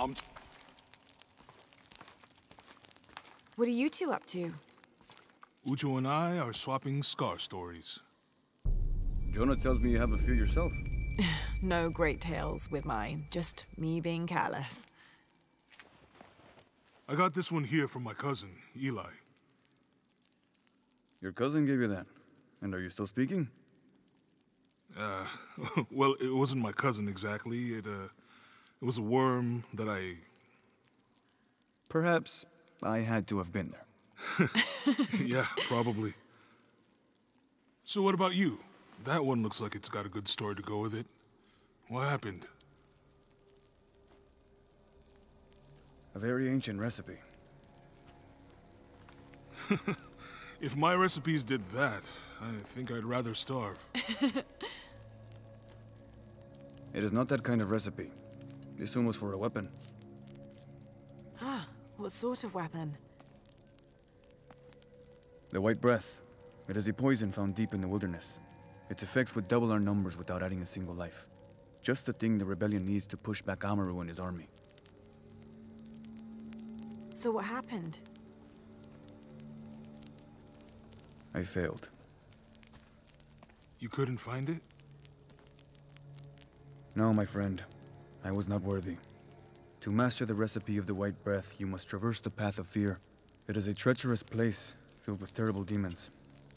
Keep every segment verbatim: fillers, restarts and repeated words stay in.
I'm t What are you two up to? Ucho and I are swapping scar stories. Jonah tells me you have a few yourself. No great tales with mine, just me being careless. I got this one here from my cousin, Eli. Your cousin gave you that. And are you still speaking? Uh, well, it wasn't my cousin exactly. It, uh, it was a worm that I... Perhaps I had to have been there. Yeah, probably. So what about you? That one looks like it's got a good story to go with it. What happened? A very ancient recipe. If my recipes did that, I think I'd rather starve. It is not that kind of recipe. This one was for a weapon. Ah, what sort of weapon? The White Breath. It is a poison found deep in the wilderness. Its effects would double our numbers without adding a single life. Just the thing the rebellion needs to push back Amaru and his army. So what happened? I failed. You couldn't find it? No, my friend. I was not worthy. To master the recipe of the White Breath, you must traverse the path of fear. It is a treacherous place, filled with terrible demons.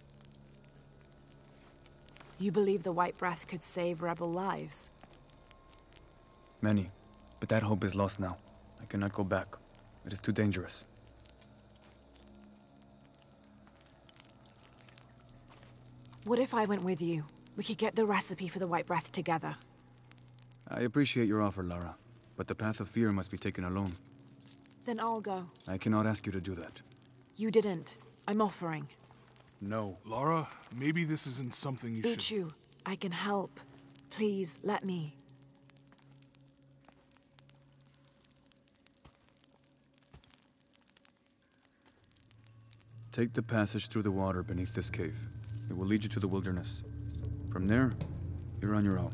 You believe the White Breath could save rebel lives? Many. But that hope is lost now. I cannot go back. It is too dangerous. What if I went with you? We could get the recipe for the White Breath together. I appreciate your offer, Lara. But the path of fear must be taken alone. Then I'll go. I cannot ask you to do that. You didn't. I'm offering. No. Lara, maybe this isn't something you should... Uchu, I can help. Please, let me. Take the passage through the water beneath this cave. It will lead you to the wilderness. From there, you're on your own.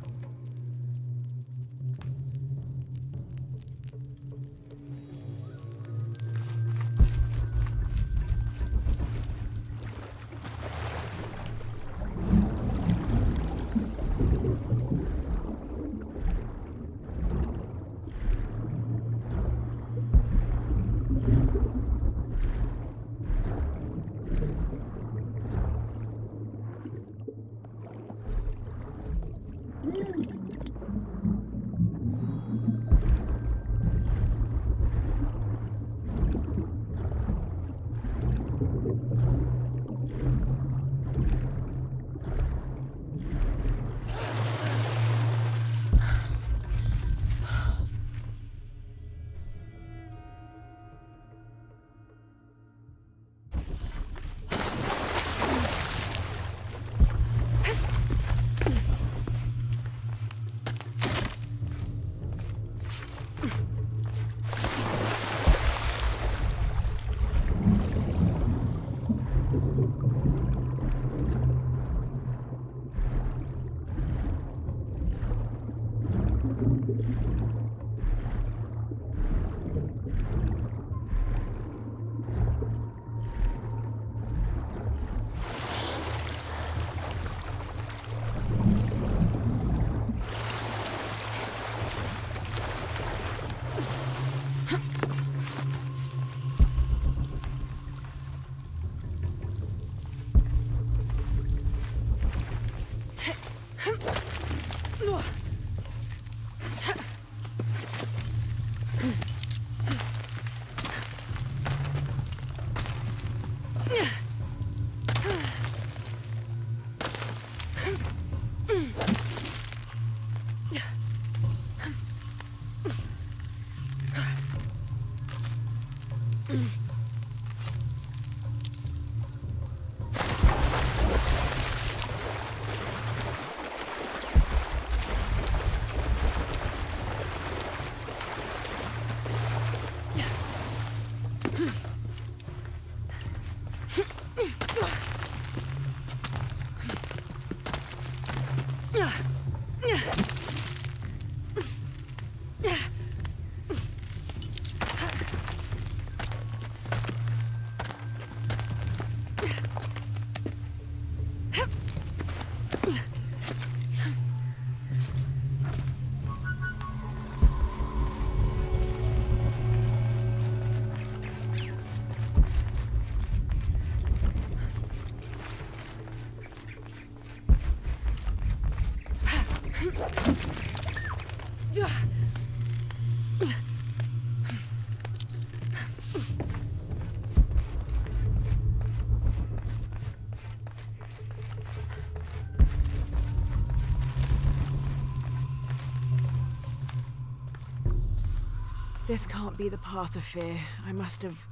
This can't be the path of fear. I must have...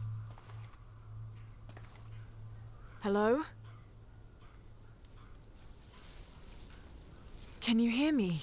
Hello? Can you hear me?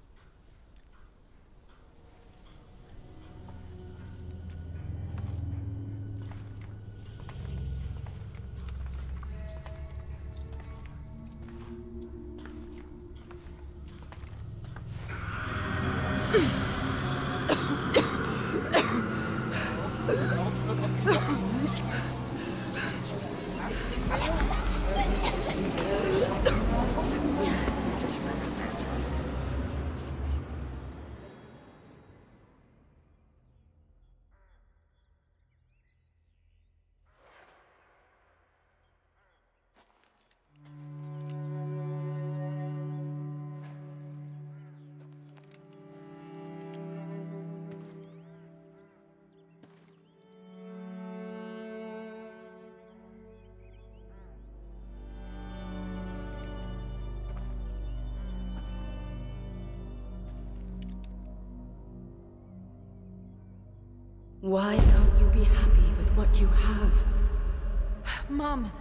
Why can't you be happy with what you have? Mom!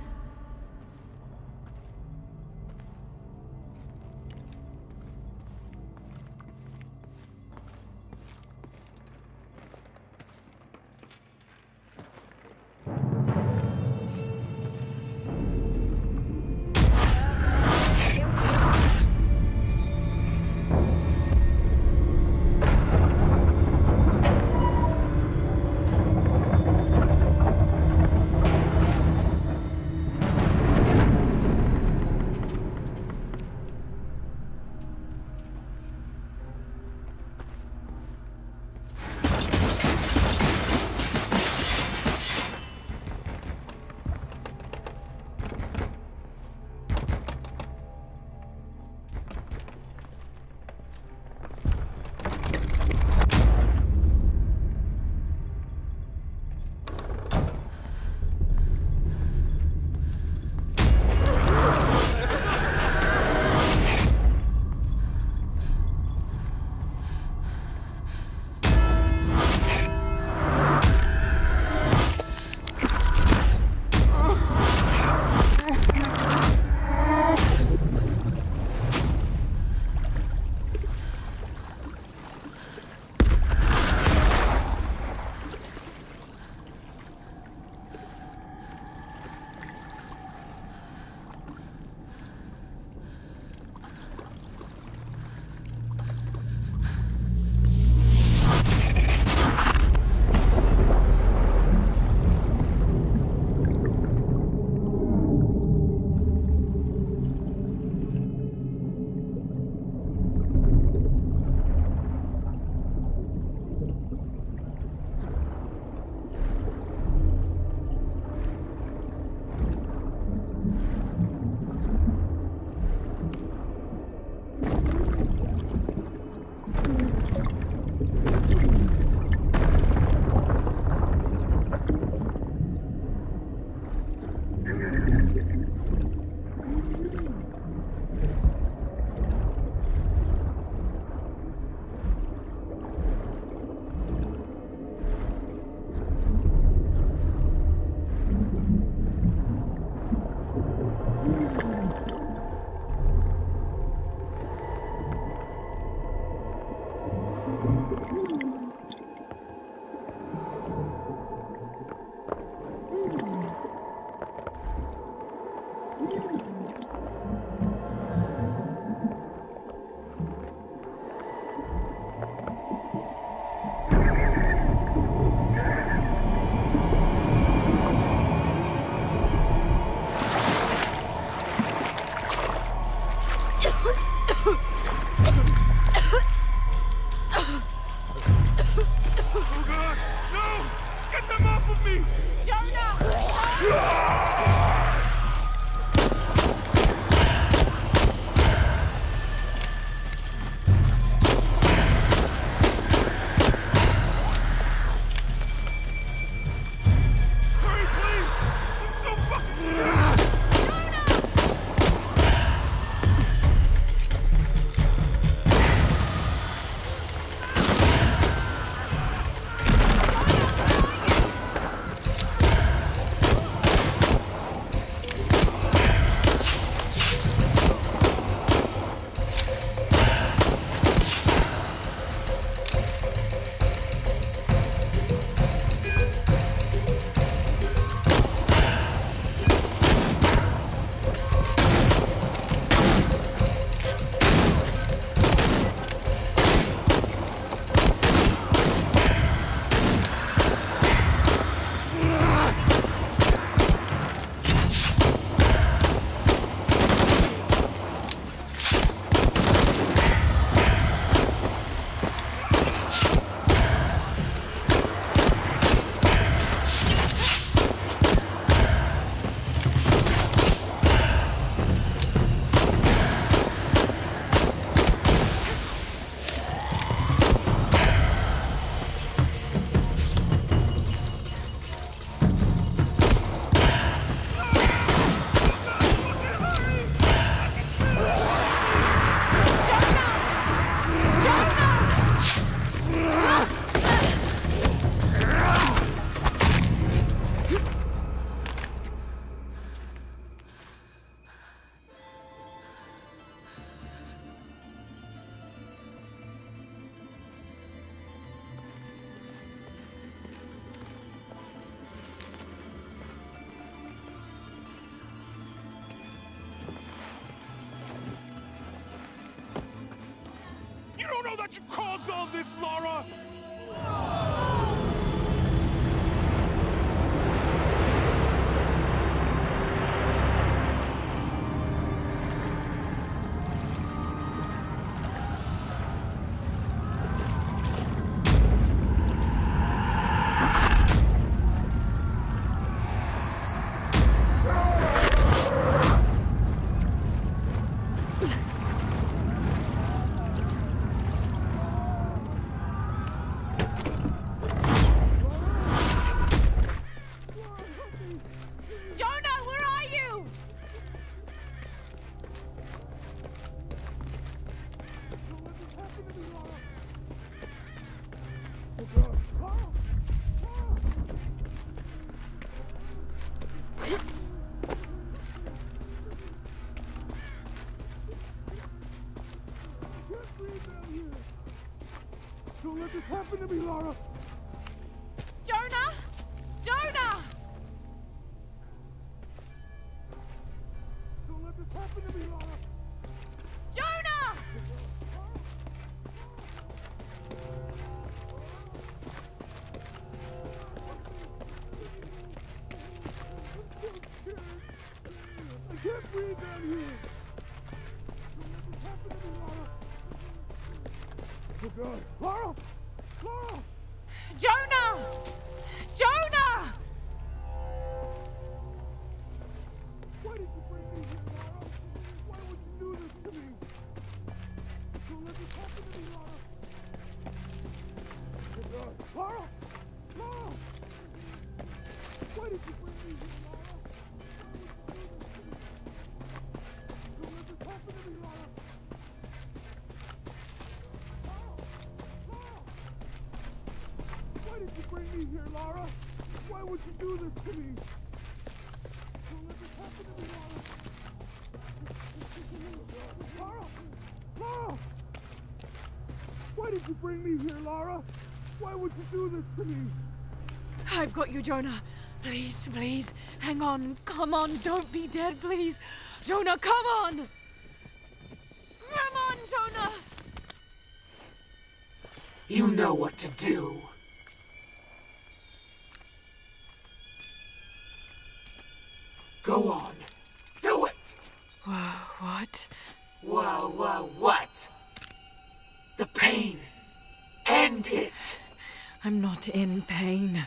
solve this, Lara! Don't let this happen to me, Lara! Jonah! Jonah! Don't let this happen to me, Lara! Jonah! I can't breathe down here! Don't let this happen to me, Lara! Oh God! Lara! Lara! Jonah! Jonah! Why did you bring me here, Lara? Why would you do this to me? Don't let this happen to me, Lara! Oh God! Lara! Lara! Why did you bring me here, Lara? Don't let this happen to me, Lara! Why did you bring me here, Lara? Why would you do this to me? Don't let this happen to me, Lara. Lara! Lara! Why did you bring me here, Lara? Why would you do this to me? I've got you, Jonah. Please, please, hang on. Come on, don't be dead, please. Jonah, come on! Come on, Jonah! You know what to do. Go on. Do it! Whoa, what? Whoa, whoa, what? The pain. End it. I'm not in pain.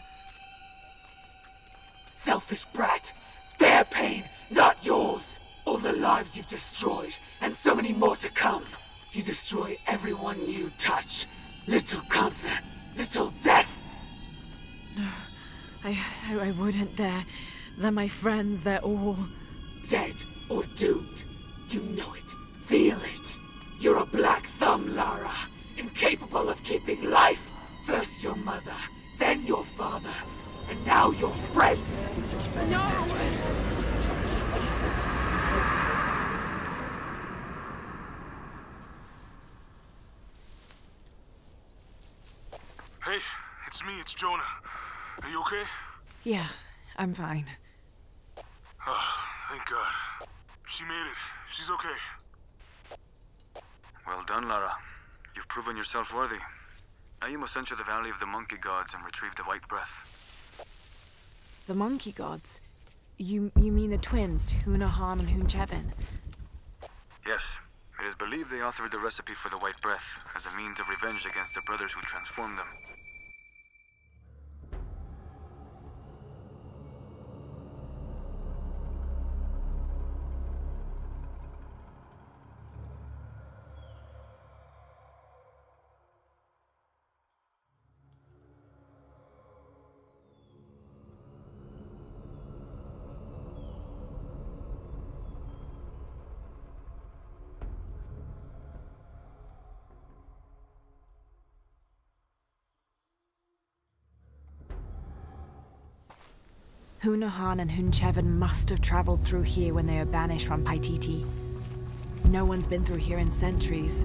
Selfish brat. Their pain, not yours. All the lives you've destroyed, and so many more to come. You destroy everyone you touch. Little cancer, little death. No, I, I, I wouldn't. They're, they're my friends. They're all... Dead or doomed. You know it. Feel it. You're a black thumb, Lara. Incapable of keeping life. First your mother, then your father, and now your friends. No! Hey, it's me, it's Jonah. Are you okay? Yeah, I'm fine. Oh, thank God. She made it. She's okay. Well done, Lara. You've proven yourself worthy. Now you must enter the Valley of the Monkey Gods and retrieve the White Breath. The Monkey Gods? You you mean the twins, Hunahan and Hunchevin? Yes. It is believed they authored the recipe for the White Breath as a means of revenge against the brothers who transformed them. Hunahan and Hunchevin must have traveled through here when they were banished from Paititi. No one's been through here in centuries.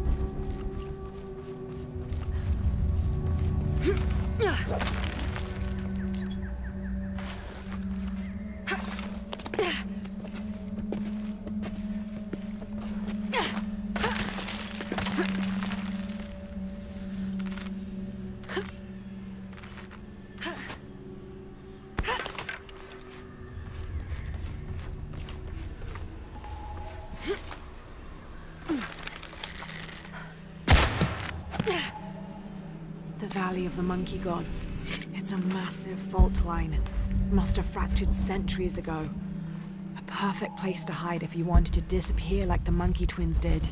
Valley of the Monkey Gods. It's a massive fault line. Must have fractured centuries ago. A perfect place to hide if you wanted to disappear like the Monkey Twins did.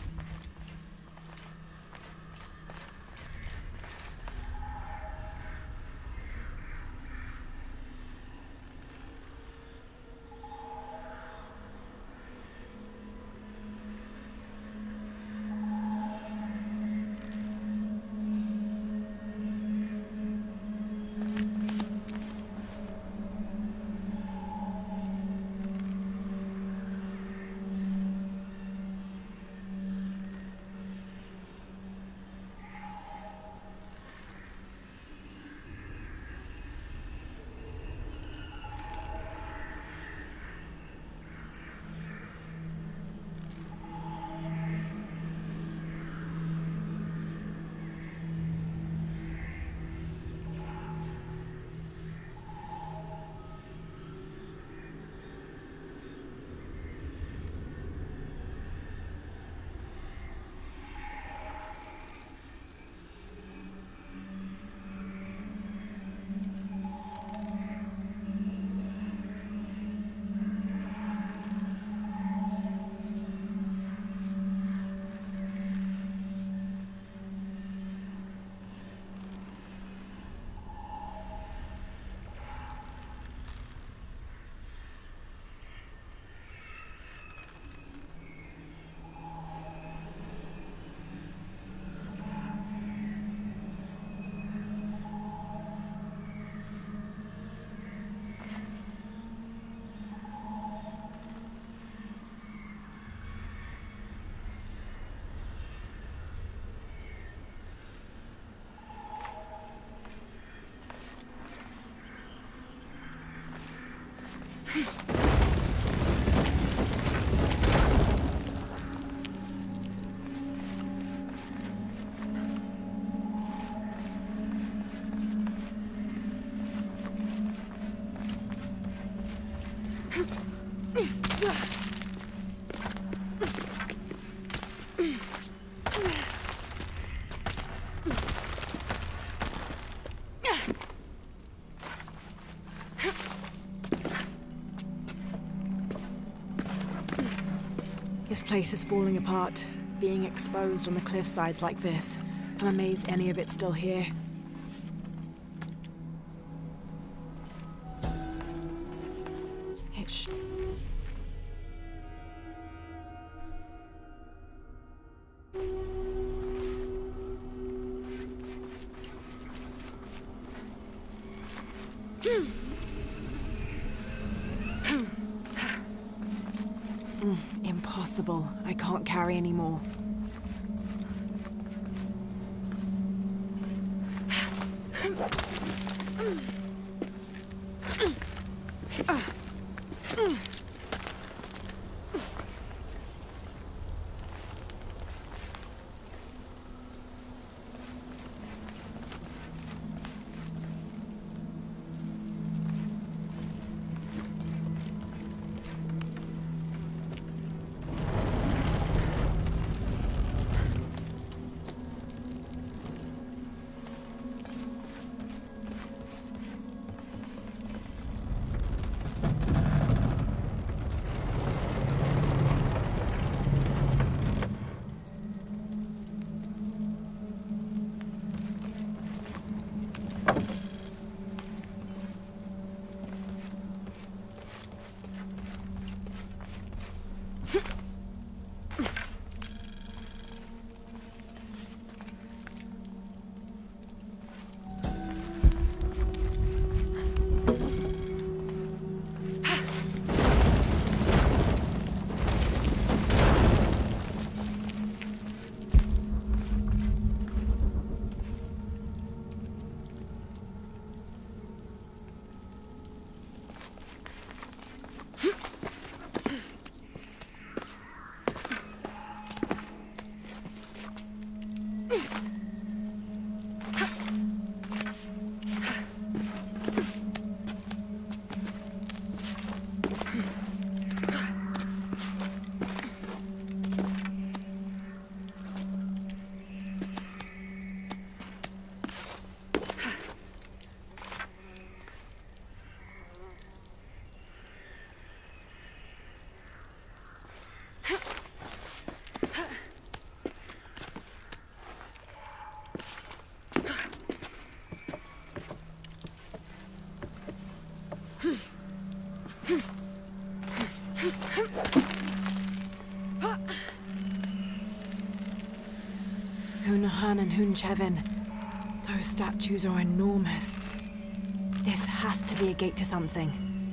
This place is falling apart, being exposed on the cliffsides like this. I'm amazed any of it's still here. It's... Mm, impossible. I can't carry anymore. Hunahan and Hunchevin. Those statues are enormous. This has to be a gate to something.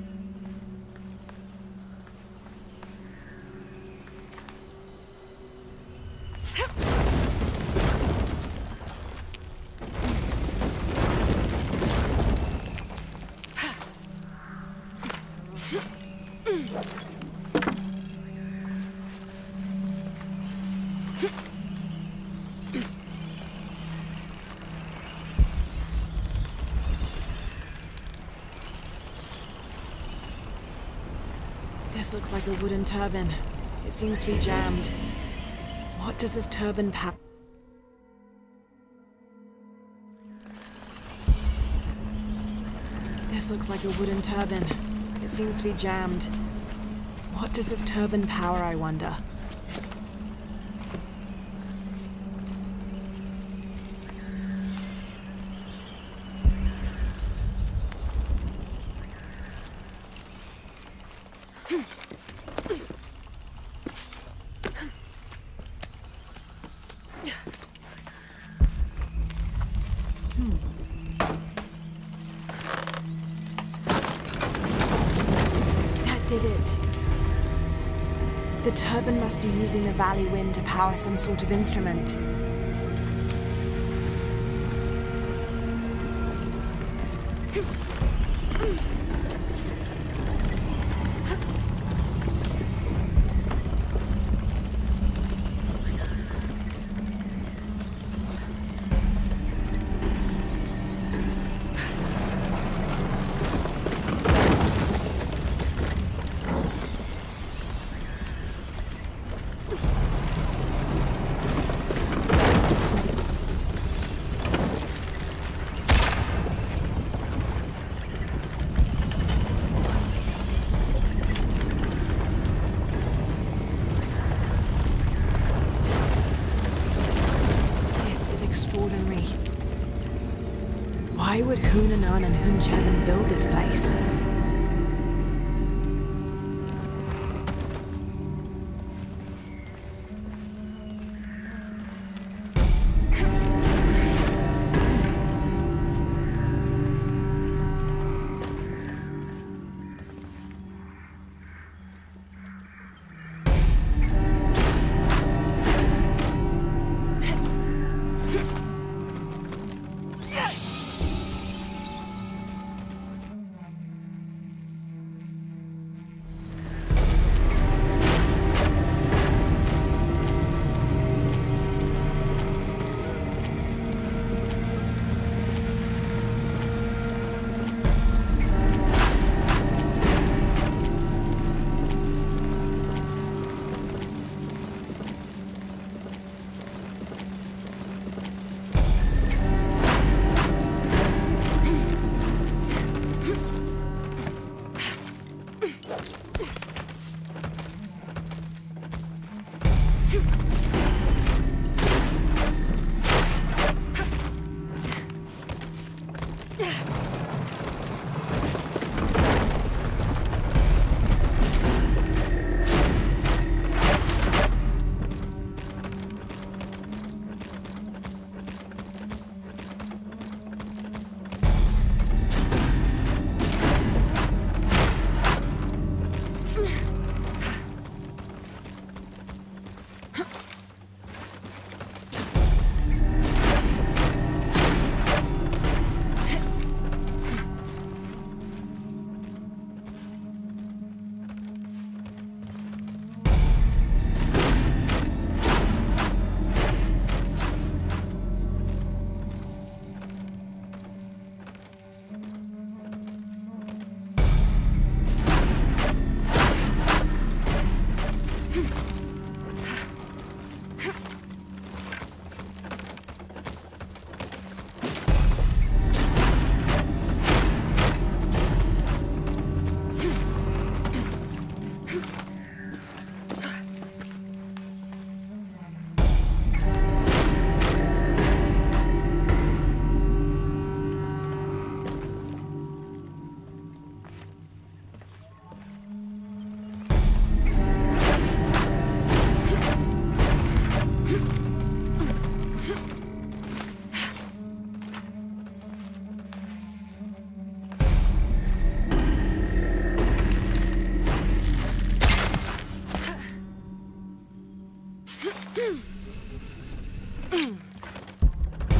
This looks like a wooden turbine. It seems to be jammed. What does this turbine power? This looks like a wooden turbine. It seems to be jammed. What does this turbine power, I wonder? Did it. The turbine must be using the valley wind to power some sort of instrument. Extraordinary. Why would Hunahan and Hunchevin build this place?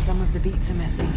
Some of the beats are missing.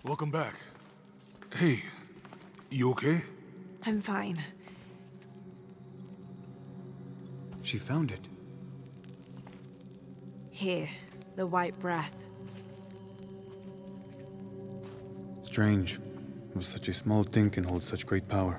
Welcome back. Hey, you okay? I'm fine. She found it. Here, the white breath. Strange. Such a small thing can hold such great power.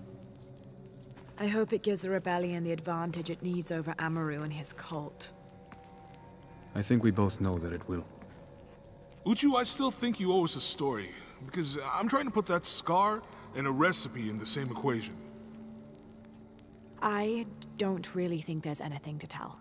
I hope it gives the rebellion the advantage it needs over Amaru and his cult. I think we both know that it will. Uchu, I still think you owe us a story, because I'm trying to put that scar and a recipe in the same equation. I don't really think there's anything to tell.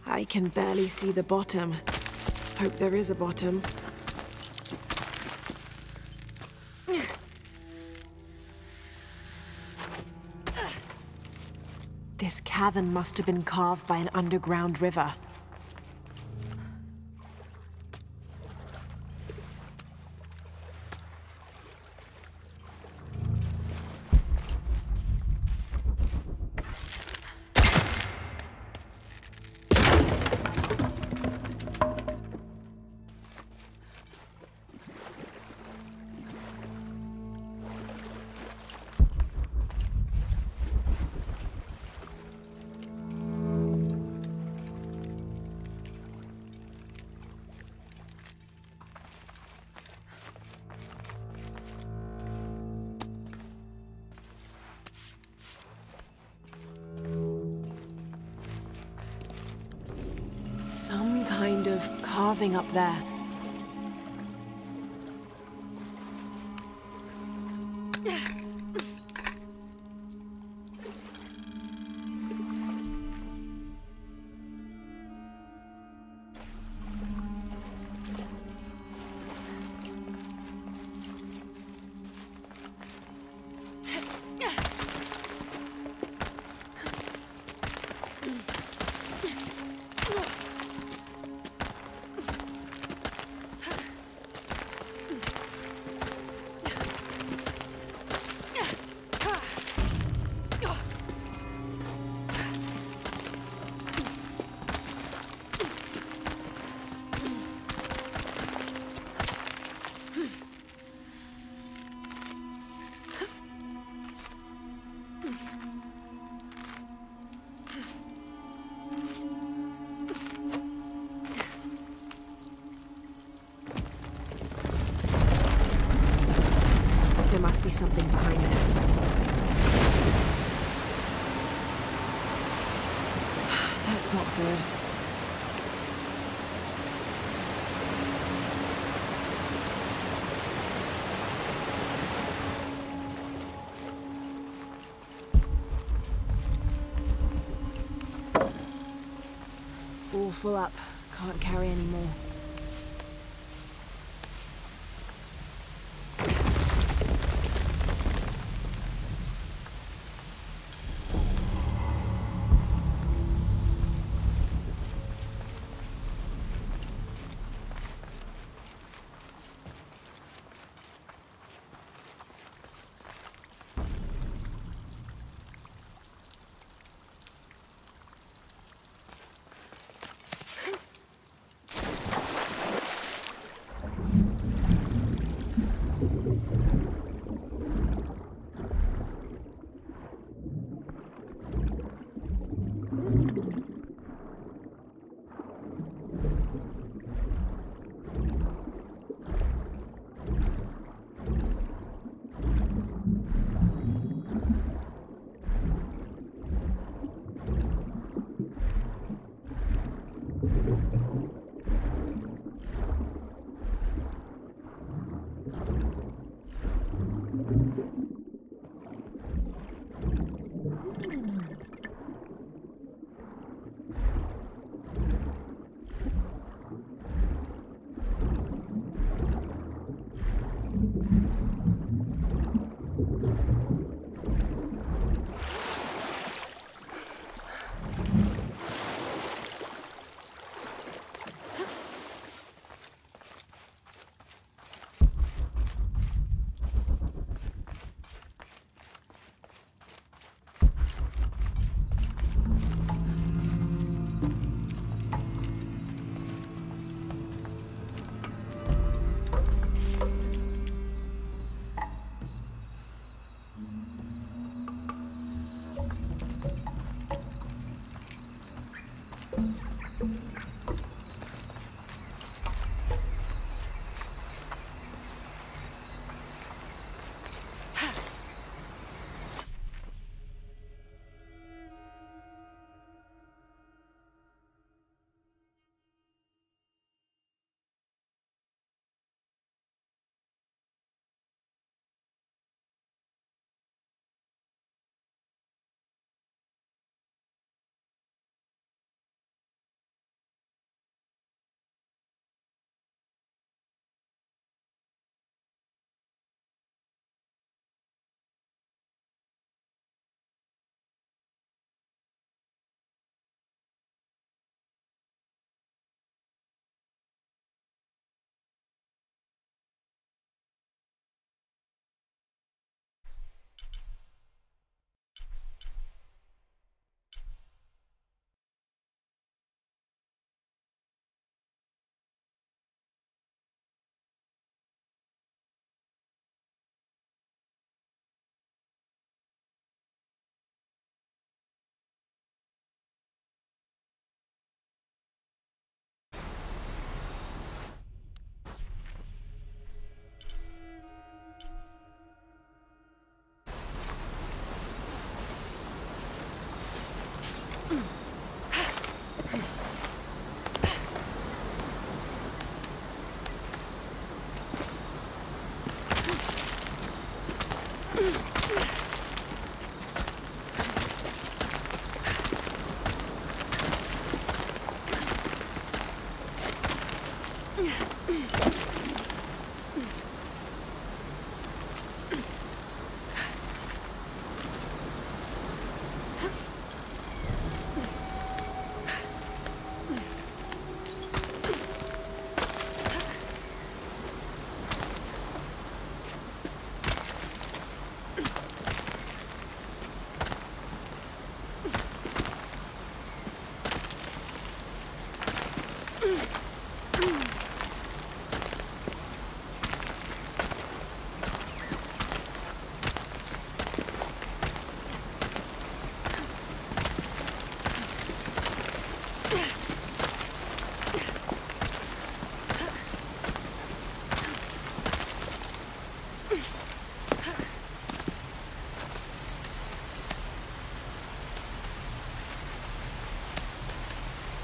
I can barely see the bottom. Hope there is a bottom. This cavern must have been carved by an underground river. Some kind of carving up there. There must be something behind this. That's not good. All full up. Can't carry any more.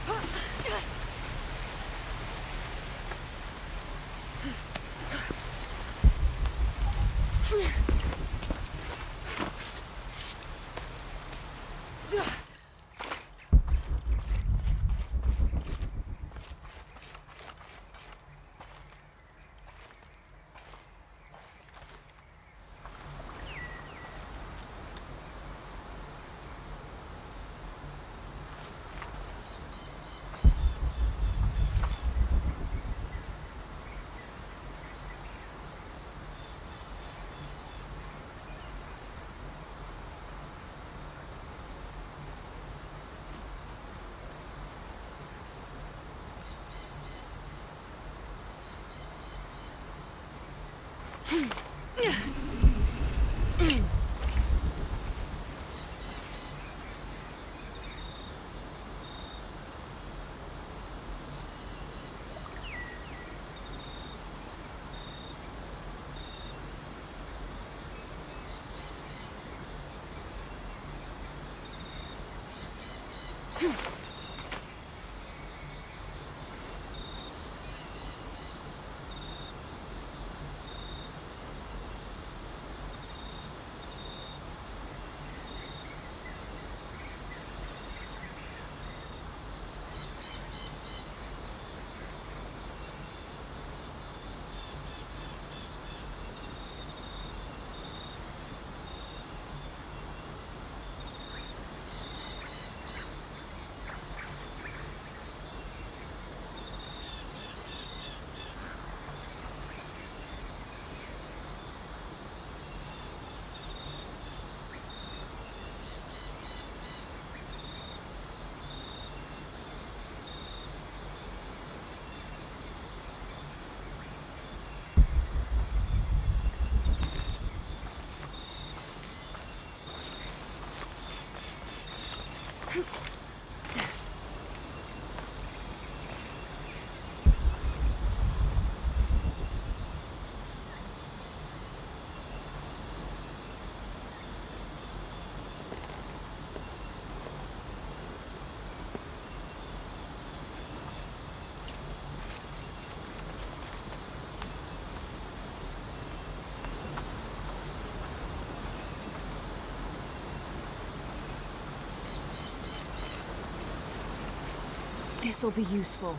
This'll be useful.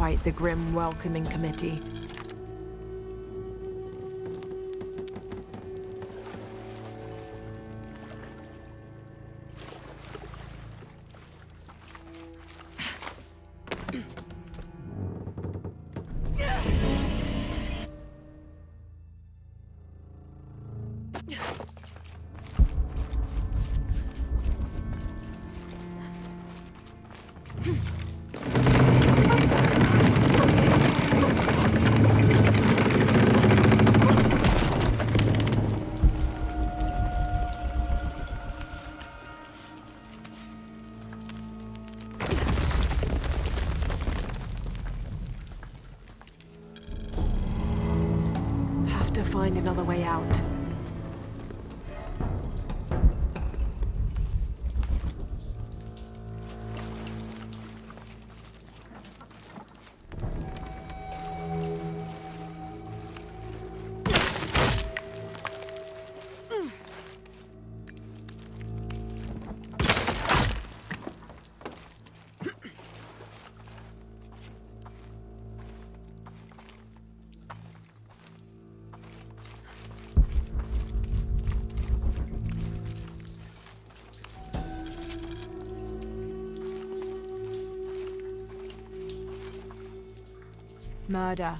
fight the Grim Welcoming Committee. Find another way out. Murder.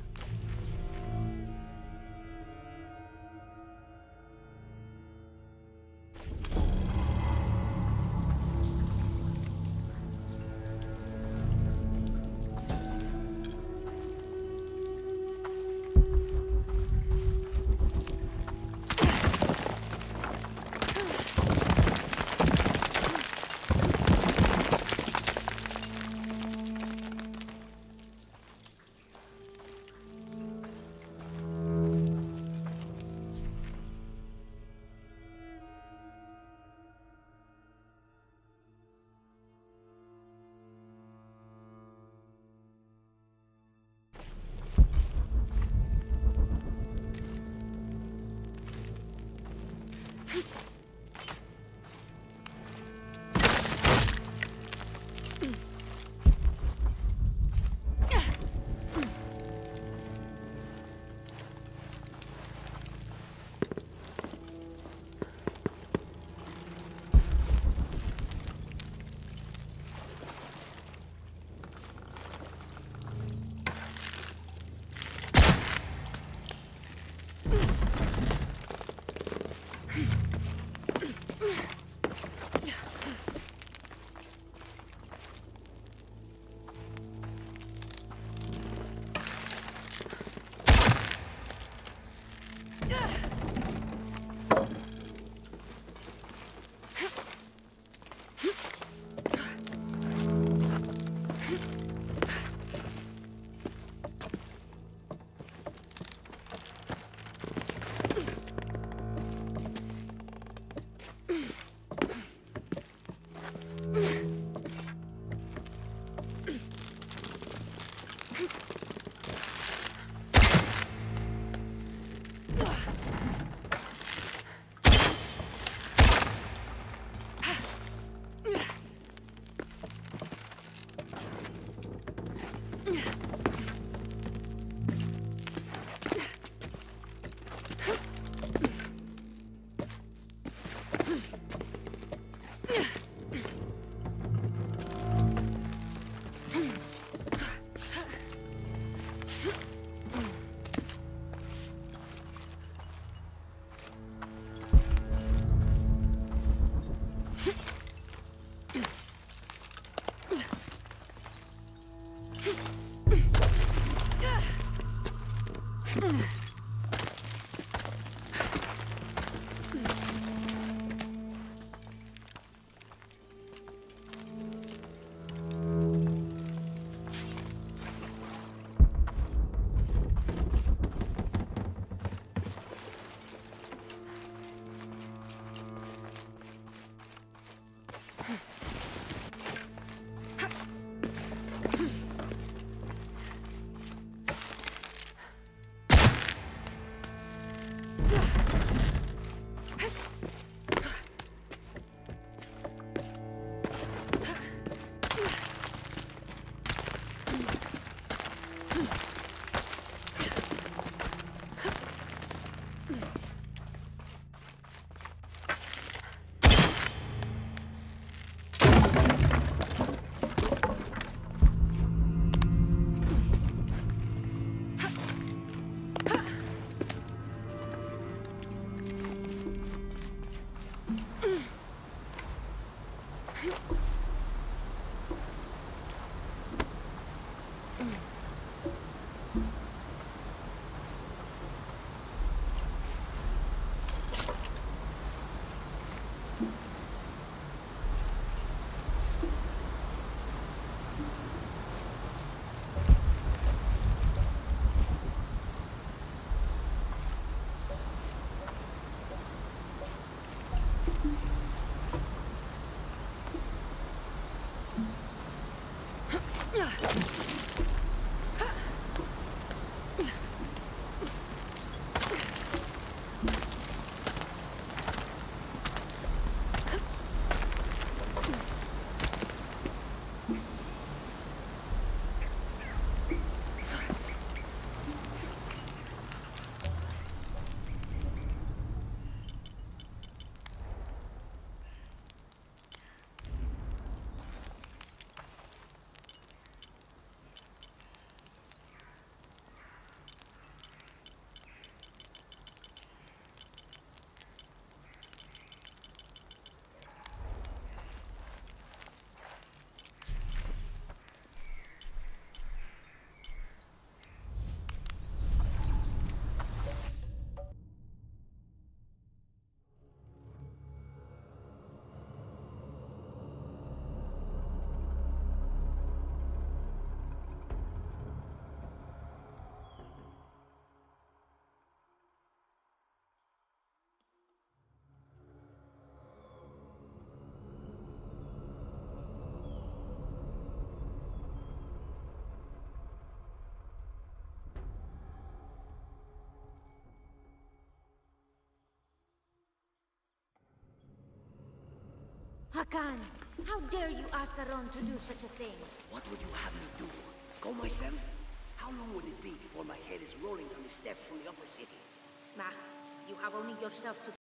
Hakan, how dare you ask Aron to do such a thing? What would you have me do? Go myself? How long would it be before my head is rolling down the steps from the upper city? Ma, you have only yourself to